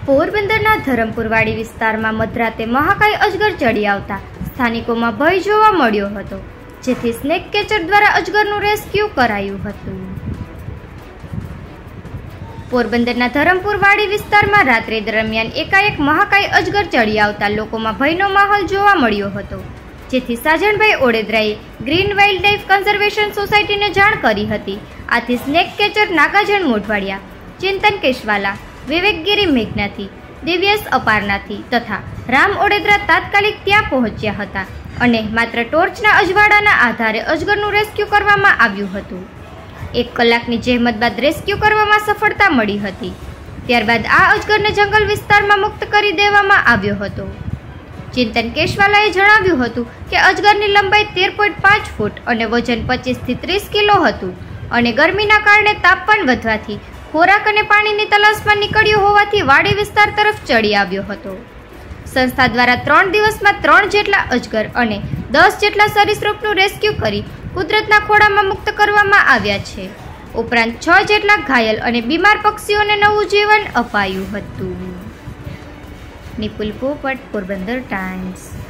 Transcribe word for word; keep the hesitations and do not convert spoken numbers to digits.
પોરબંદરના ધરમપુરવાડી વિસ્તારમાં મધરાતે મહાકાય અજગર ચડી આવતા સ્થાનિકોમાં ભય જોવા મળ્યો હતો, જેથી સ્નેક કેચર દ્વારા અજગરનું રેસ્ક્યુ કરાયું હતું. પોરબંદરના ધરમપુરવાડી વિસ્તારમાં રાત્રે દરમિયાન એકાએક મહાકાય અજગર ચડી આવતા લોકોમાં ભયનો માહોલ જોવા મળ્યો હતો, જેથી સાજણભાઈ ઓડેદરાએ ગ્રીન વાઇલ્ડ લાઇફ કન્ઝર્વેશન સોસાયટીને જાણ કરી હતી. આથી સ્નેક કેચર નાગાજણ મોઢવાડિયા, ચિંતન કેશવાલા, વિવેકગીરી મેઘનાથી, દિવ્યેશ અપારનાથી તથા રામ ઓડેદરા તાત્કાલિક ત્યાં પહોંચ્યા હતા અને માત્ર ટોર્ચના અજવાળાના આધારે અજગરનું રેસ્ક્યુ કરવામાં આવ્યું હતું. એક કલાકની જહેમત બાદ રેસ્ક્યુ કરવામાં સફળતા મળી હતી. ત્યારબાદ આ અજગરને જંગલ વિસ્તારમાં મુક્ત કરી દેવામાં આવ્યો હતો. ચિંતન કેશવાલાએ જણાવ્યું હતું કે અજગરની લંબાઈ તેર પોઈન્ટ પાંચ ફૂટ અને વજન પચીસથી ત્રીસ કિલો હતું અને ગરમીના કારણે તાપમાન વધવાથી ખોરાક અને પાણીની તલાશમાં નીકળ્યો હોવાથી વાડી વિસ્તાર તરફ ચડી આવ્યો હતો. સંસ્થા દ્વારા ત્રણ દિવસમાં ત્રણ જેટલા અજગર અને દસ જેટલા સરીસૃપનું રેસ્ક્યુ કરી કુદરતના ખોળામાં મુક્ત કરવામાં આવ્યા છે. ઉપરાંત છ જેટલા ઘાયલ અને બીમાર પક્ષીઓને નવું જીવન અપાયું હતું. નિપુલ પોપટ, પોરબંદર ટાઈમ્સ.